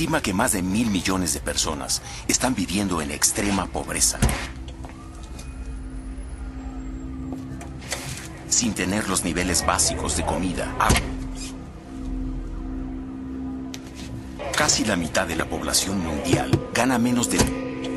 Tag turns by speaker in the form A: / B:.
A: estima que más de 1.000 millones de personas están viviendo en extrema pobreza, sin tener los niveles básicos de comida, agua. Casi la mitad de la población mundial gana menos de